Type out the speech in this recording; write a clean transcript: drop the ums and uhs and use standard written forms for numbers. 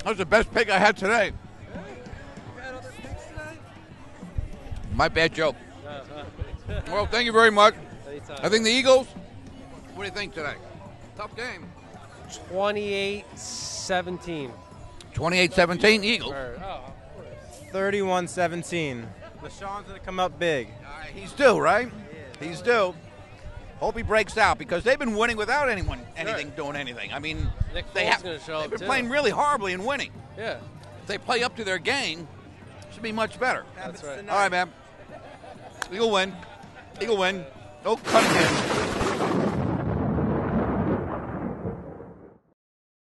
That was the best pick I had today. You had other picks today? My bad joke. Well, thank you very much. Anytime. I think the Eagles, what do you think today? Tough game. 28-17. 28-17, Eagles. 31-17. LaShawn's going to come up big. He's due, right? He's due. Hope he breaks out because they've been winning without anything doing anything. I mean, Nick they've Foles gonna show up, been too. playing really horribly and winning. Yeah. If they play up to their game, it should be much better. That's right. All right, man. Eagle win. Eagle win. Oh, Cunningham.